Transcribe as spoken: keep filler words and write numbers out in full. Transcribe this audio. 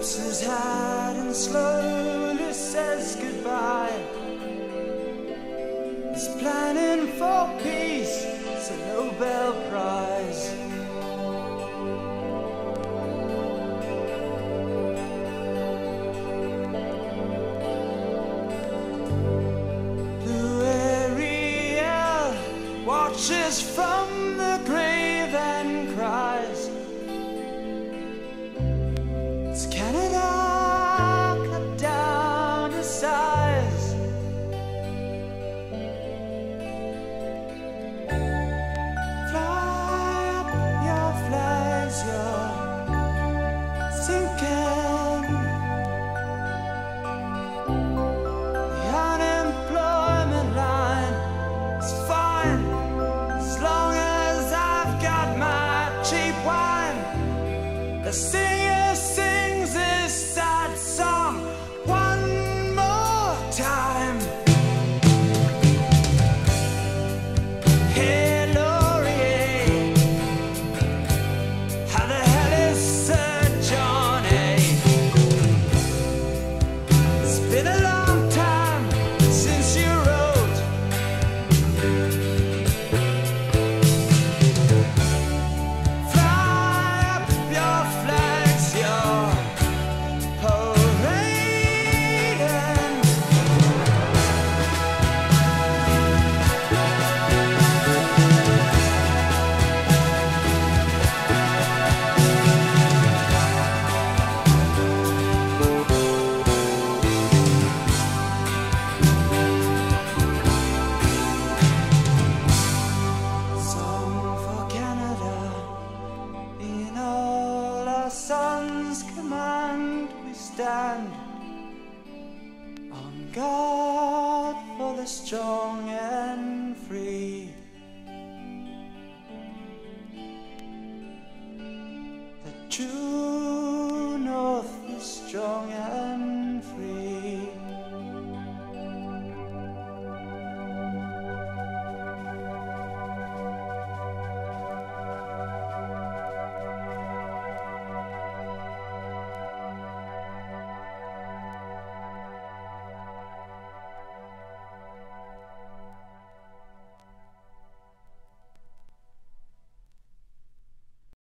tips his hat and slowly says goodbye. He's planning for peace, it's a Nobel Prize. Blue Ariel watches from the grave and cries. It's Canada cut down to size. Fly up your flags, you're sinking. The unemployment line is fine as long as I've got my cheap wine. The singer sings this sad song one more time. Hey Laurier, how the hell is Sir Johnny? It's been a long time since you wrote. Fly up your flags, you're parading. Song for Canada, in all our sons' command we stand, on guard for the strong and free. The true